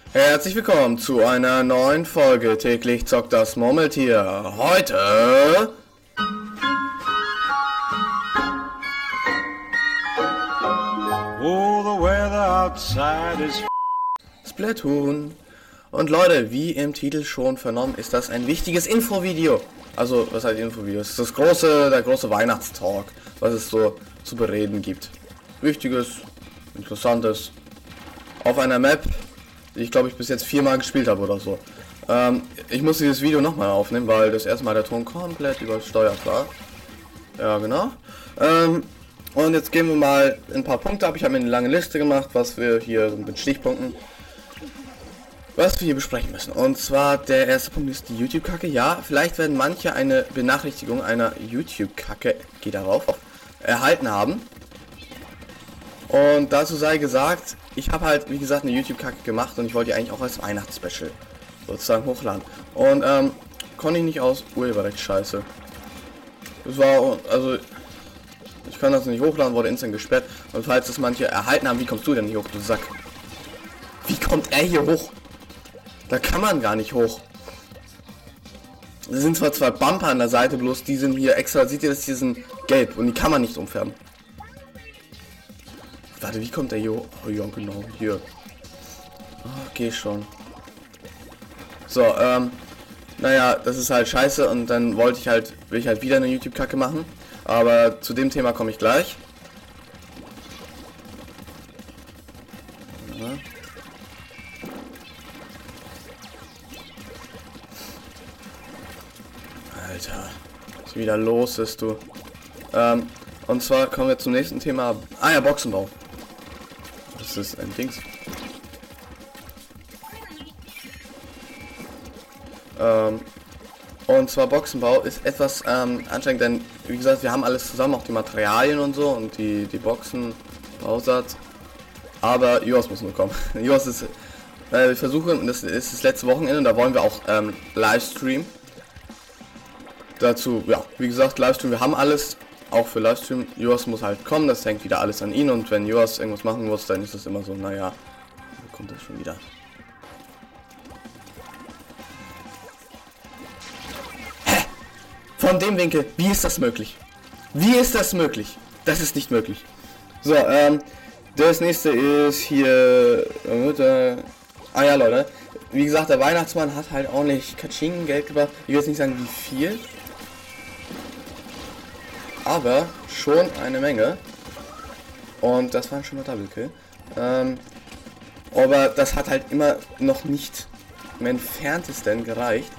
Herzlich willkommen zu einer neuen Folge Täglich zockt das Murmeltier. Heute Oh, the weather outside is Splatoon. Und Leute, wie im Titel schon vernommen, ist das ein wichtiges Infovideo. Also, was heißt Infovideo? Es ist der große Weihnachtstalk, was es so zu bereden gibt. Wichtiges, interessantes, auf einer Map, die ich glaube ich bis jetzt 4-mal gespielt habe oder so. Ich muss dieses Video nochmal aufnehmen, weil das erste Mal der Ton komplett übersteuert war. Ja, genau. Und jetzt gehen wir mal ein paar Punkte ab. Ich habe mir eine lange Liste gemacht, was wir hier mit Stichpunkten, was wir hier besprechen müssen. Und zwar der erste Punkt ist die YouTube-Kacke. Ja, vielleicht werden manche eine Benachrichtigung einer YouTube-Kacke, geht darauf, erhalten haben. Und dazu sei gesagt, ich habe halt, wie gesagt, eine YouTube-Kacke gemacht und ich wollte die eigentlich auch als Weihnachtsspecial sozusagen hochladen. Und konnte ich nicht aus Urheberrechtsscheiße. Das war, also, ich kann das nicht hochladen, wurde instant gesperrt. Und falls das manche erhalten haben, wie kommst du denn hier hoch, du Sack? Wie kommt er hier hoch? Da kann man gar nicht hoch. Es sind zwar zwei Bumper an der Seite, bloß die sind hier extra, seht ihr das, die sind gelb und die kann man nicht umfärben. Warte, wie kommt der hier hoch? Oh ja, genau, hier. Oh, geh schon. So, naja, das ist halt scheiße und dann will ich halt wieder eine YouTube-Kacke machen. Aber zu dem Thema komme ich gleich. Ja. Alter, was wieder los ist, du. Und zwar kommen wir zum nächsten Thema. Ah ja, Boxenbau. Das ist ein Dings. Und zwar Boxenbau ist etwas anstrengend, denn wie gesagt, wir haben alles zusammen, auch die Materialien und so und die Boxen, Bausatz. Aber Joas muss nur kommen. Joas ist, wir versuchen, das ist das letzte Wochenende, da wollen wir auch Livestream. Dazu, ja, wie gesagt, Livestream, wir haben alles, auch für Livestream. Joas muss halt kommen, das hängt wieder alles an ihn und wenn Joas irgendwas machen muss, dann ist es immer so, naja, wo kommt das schon wieder? Hä? Von dem Winkel, wie ist das möglich? Wie ist das möglich? Das ist nicht möglich. So, das nächste ist hier, ah ja Leute, wie gesagt, der Weihnachtsmann hat halt ordentlich Katsching Geld gebracht. Ich will jetzt nicht sagen wie viel, aber schon eine Menge. Und das war schon mal Double Kill. Aber das hat halt immer noch nicht im entferntesten gereicht.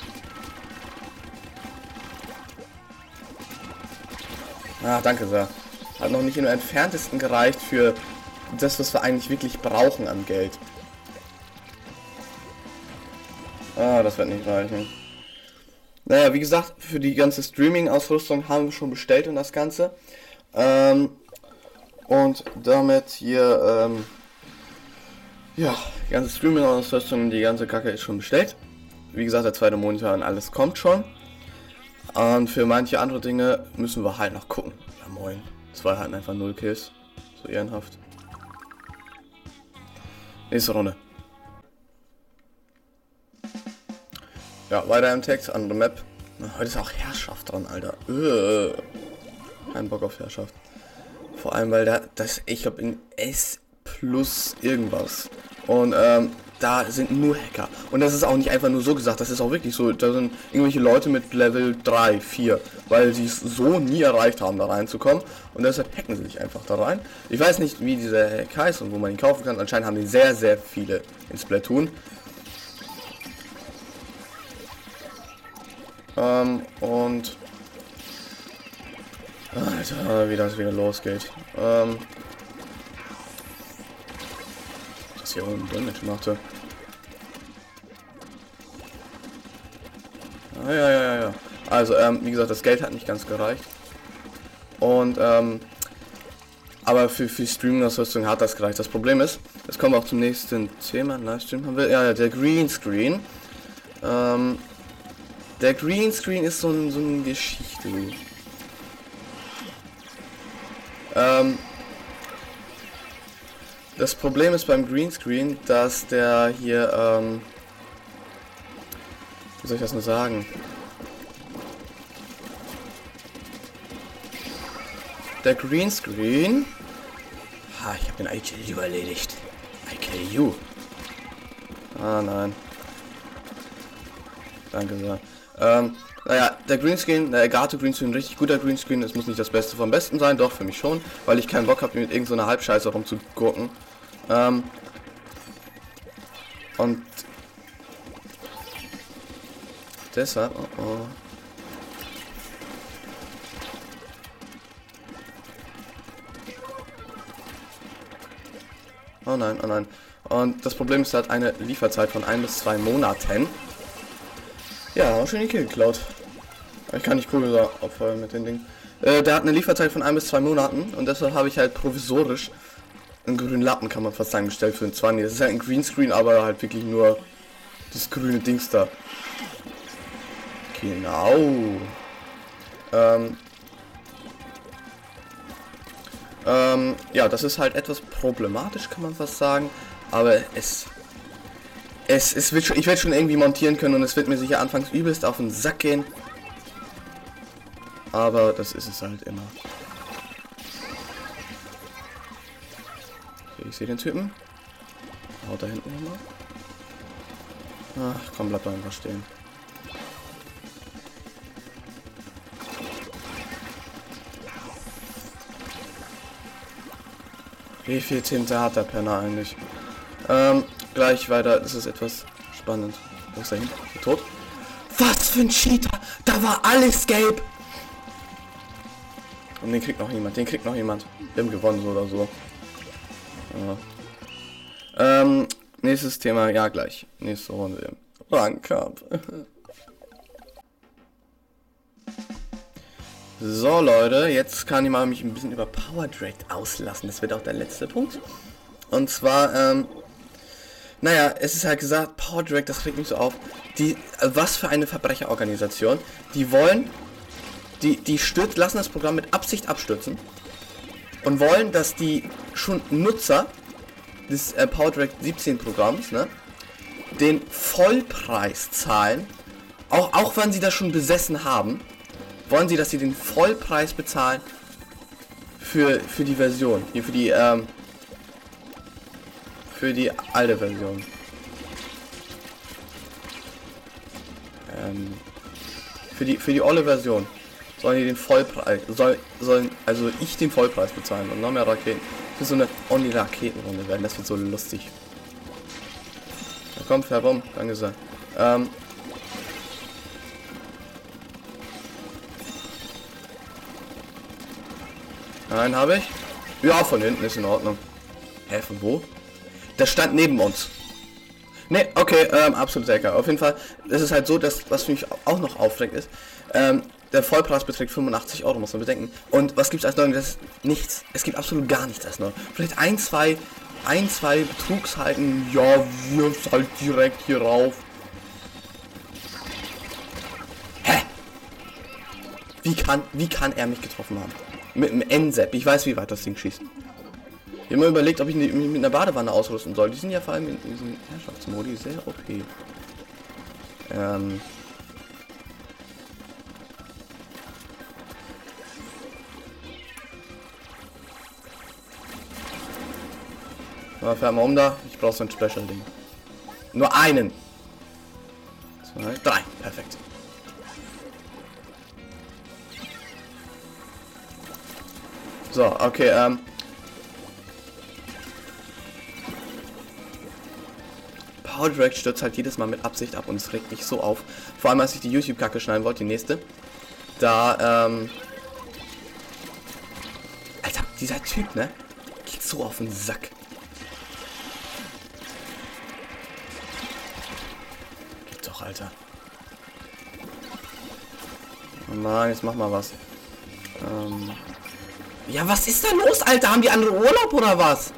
Ah, danke sehr. Hat noch nicht im entferntesten gereicht für das, was wir eigentlich wirklich brauchen an Geld. Ah, das wird nicht reichen. Naja, wie gesagt, für die ganze Streaming-Ausrüstung haben wir schon bestellt und das Ganze. Und damit hier, ja, die ganze Streaming-Ausrüstung, die ganze Kacke ist schon bestellt. Wie gesagt, der zweite Monitor und alles kommt schon. Und für manche andere Dinge müssen wir halt noch gucken. Ja moin, zwei hatten einfach 0 Kills. So ehrenhaft. Nächste Runde. Ja, weiter im Text, andere Map. Heute ist auch Herrschaft dran, Alter. Kein Bock auf Herrschaft. Vor allem, weil ich glaube in S plus irgendwas. Und da sind nur Hacker. Und das ist auch nicht einfach nur so gesagt, das ist auch wirklich so. Da sind irgendwelche Leute mit Level 3, 4, weil sie es so nie erreicht haben, da reinzukommen. Und deshalb hacken sie sich einfach da rein. Ich weiß nicht, wie dieser Hack heißt und wo man ihn kaufen kann. Anscheinend haben die sehr, sehr viele in Splatoon. Und Alter, wie das wieder losgeht. Das hier unten drin mit machte. Ja. Also, wie gesagt, das Geld hat nicht ganz gereicht. Und, aber für Streaming-Ausrüstung hat das gereicht. Das Problem ist, jetzt kommen wir auch zum nächsten Thema. Livestream haben wir. Ja, der Greenscreen. Der Greenscreen ist so eine Geschichte. Das Problem ist beim Greenscreen, dass der hier, wie soll ich das nur sagen? Der Greenscreen... Ha, ich habe den I kill you erledigt. I kill you. Ah, nein. Danke sehr. Naja, der Greenscreen, der Elgato Greenscreen, richtig guter Greenscreen. Es muss nicht das Beste vom Besten sein, doch, für mich schon. Weil ich keinen Bock habe, mit irgendeiner Halbscheiße rumzugucken. Und... deshalb... Oh. Oh nein, oh nein. Und das Problem ist, er hat eine Lieferzeit von 1 bis 2 Monaten. Ja, auch schon die Kill geklaut. Ich kann nicht cool aufheuern mit den Dingen. Der hat eine Lieferzeit von 1 bis 2 Monaten und deshalb habe ich halt provisorisch einen grünen Lappen, kann man fast sagen, bestellt für einen 20. Das ist halt ein Greenscreen, aber halt wirklich nur das grüne Dings da. Genau. Ja, das ist halt etwas problematisch, kann man fast sagen. Aber es wird schon, ich werde schon irgendwie montieren können und es wird mir sicher anfangs übelst auf den Sack gehen. Aber das ist es halt immer. Okay, ich sehe den Typen. Haut da hinten nochmal. Ach komm, bleib da einfach stehen. Wie viel Tinte hat der Penner eigentlich? Gleich weiter, das ist etwas spannend. Wo ist er hin? Tot? Was für ein Cheater! Da war alles gelb! Und den kriegt noch jemand, den kriegt noch jemand. Wir haben gewonnen, so oder so. Ja. Nächstes Thema, ja gleich. Nächste Runde. Rangkampf. So Leute, jetzt kann ich mal mich ein bisschen über Power Drag auslassen. Das wird auch der letzte Punkt. Und zwar, naja, es ist halt gesagt, Power Drag, das regt mich so auf. Was für eine Verbrecherorganisation. Die wollen, lassen das Programm mit Absicht abstürzen. Und wollen, dass die schon Nutzer des Power Drag 17 Programms, ne, den Vollpreis zahlen. Auch wenn sie das schon besessen haben. Wollen sie, dass sie den Vollpreis bezahlen für die Version, hier für die alte Version. Für die olle Version sollen die den Vollpreis, sollen also ich den Vollpreis bezahlen und noch mehr Raketen. Für so eine Only-Raketenrunde werden, das wird so lustig. Da kommt herum, danke sehr. Nein, habe ich. Ja, von hinten ist in Ordnung. Hä, von wo? Das stand neben uns. Ne, okay, absolut egal. Auf jeden Fall, es ist halt so, dass, was mich auch noch aufregt ist, der Vollpreis beträgt 85 Euro, muss man bedenken. Und was gibt es als Neues? Das ist nichts. Es gibt absolut gar nichts als neu. Vielleicht ein, zwei Betrugshalten. Ja, wirfst halt direkt hier rauf. Hä? Wie kann er mich getroffen haben? Mit dem N-Sepp. Ich weiß, wie weit das Ding schießt. Ich habe mir überlegt, ob ich mich mit einer Badewanne ausrüsten soll. Die sind ja vor allem in diesem Herrschaftsmodi sehr OP. Na, fahr mal um da. Ich brauche so ein Special-Ding. Nur einen. 2, 3. Perfekt. So, okay, Power Drag stürzt halt jedes Mal mit Absicht ab und es regt mich so auf. Vor allem, als ich die YouTube-Kacke schneiden wollte, die nächste. Da, Alter, dieser Typ, ne? Geht so auf den Sack. Geht doch, Alter. Oh Mann, jetzt mach mal was. Ja, was ist da los, Alter? Haben die andere Urlaub oder was?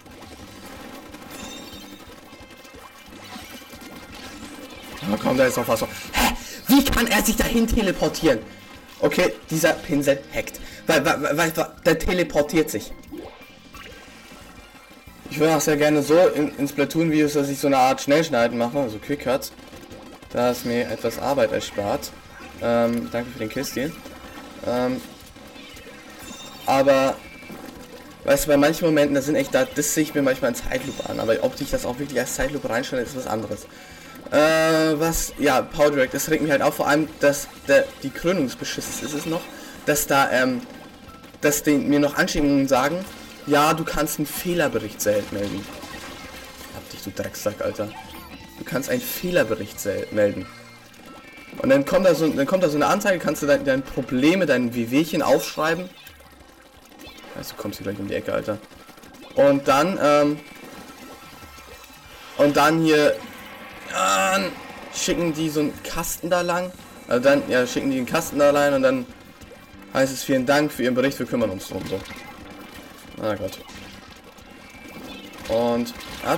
Oh, komm, da ist noch was. Hä? Wie kann er sich dahin teleportieren? Okay, dieser Pinsel hackt. Weil der teleportiert sich. Ich würde auch sehr gerne so in Splatoon-Videos, dass ich so eine Art Schnellschneiden mache, also Quick Cuts. Da ist mir etwas Arbeit erspart. Danke für den Kisten. Aber, weißt du, bei manchen Momenten, das sehe ich mir manchmal in Zeitlupe an, aber ob ich das auch wirklich als Zeitlupe reinstelle, ist was anderes. Power Direct, das regt mich halt auch vor allem, dass die Krönungsbeschiss ist es noch, dass da, dass mir noch Anschiebungen sagen, ja, du kannst einen Fehlerbericht melden. Hab dich, du Drecksack, Alter. Du kannst einen Fehlerbericht melden. Und dann kommt da so eine Anzeige, kannst du deine Probleme, dein Wehwehchen aufschreiben. Also du kommst hier gleich um die Ecke, Alter. Und dann hier schicken die so einen Kasten da lang. Also dann, ja, schicken die einen Kasten da rein und dann heißt es, vielen Dank für Ihren Bericht, wir kümmern uns drum, so. Na Gott. Und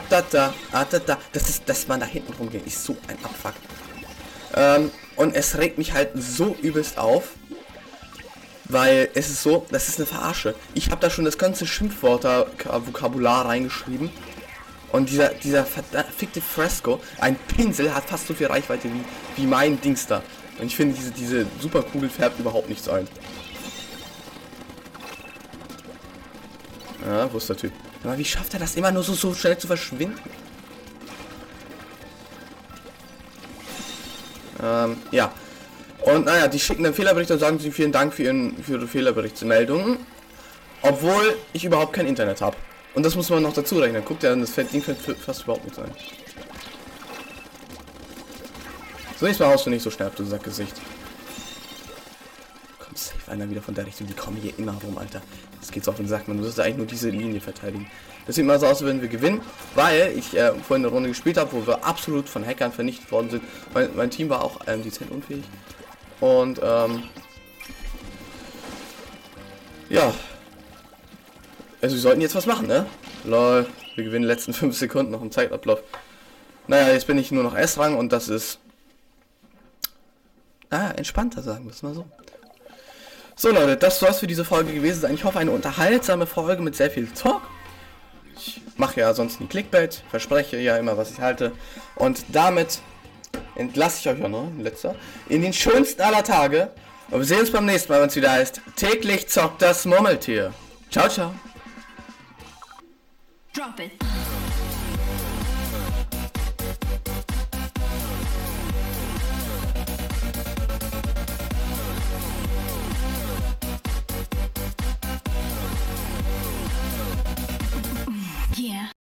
dass man da hinten rumgeht, ist so ein Abfuck. Und es regt mich halt so übelst auf, weil es ist so, das ist eine Verarsche. Ich habe da schon das ganze Schimpfwörter-Vokabular reingeschrieben und dieser verfickte Fresco, ein Pinsel, hat fast so viel Reichweite wie mein Dings da. Und ich finde, diese Superkugel färbt überhaupt nichts ein. Ja, wo ist der Typ? Aber wie schafft er das immer nur so schnell zu verschwinden? Ja. Und naja, die schicken dann Fehlerberichte und sagen sie vielen Dank für ihre Fehlerberichtsmeldungen. Obwohl ich überhaupt kein Internet habe. Und das muss man noch dazu rechnen. Guckt ja, das Ding fällt fast überhaupt nicht ein. So, nächstes Mal haust du nicht so schnell ab, du Sackgesicht. Kommt safe einer wieder von der Richtung. Die kommen hier immer rum, Alter. Das geht so auf den Sack, man muss eigentlich nur diese Linie verteidigen. Das sieht mal so aus, als wenn wir gewinnen, weil ich vorhin eine Runde gespielt habe, wo wir absolut von Hackern vernichtet worden sind. Mein Team war auch dezent unfähig. Und ja. Also wir sollten jetzt was machen, ne? Lol, wir gewinnen die letzten 5 Sekunden noch im Zeitablauf. Naja, jetzt bin ich nur noch S-Rang und das ist entspannter, sagen wir es mal so. So Leute, das soll es für diese Folge gewesen sein. Ich hoffe, eine unterhaltsame Folge mit sehr viel Talk. Ich mache ja sonst nie Clickbait, verspreche ja immer, was ich halte. Und damit entlasse ich euch auch noch, letzter, in den schönsten aller Tage. Und wir sehen uns beim nächsten Mal, wenn es wieder heißt, täglich zockt das Murmeltier. Ciao, ciao. Drop it.